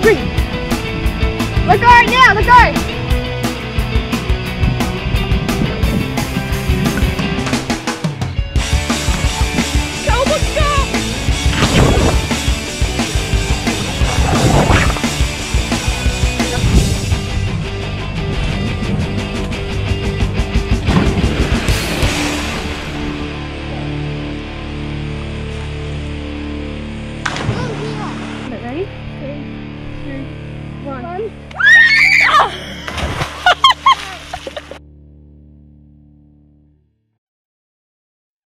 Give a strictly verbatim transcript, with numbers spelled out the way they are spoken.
green. Let go right now, let go. Go, let's go. Ready? Three, two, one.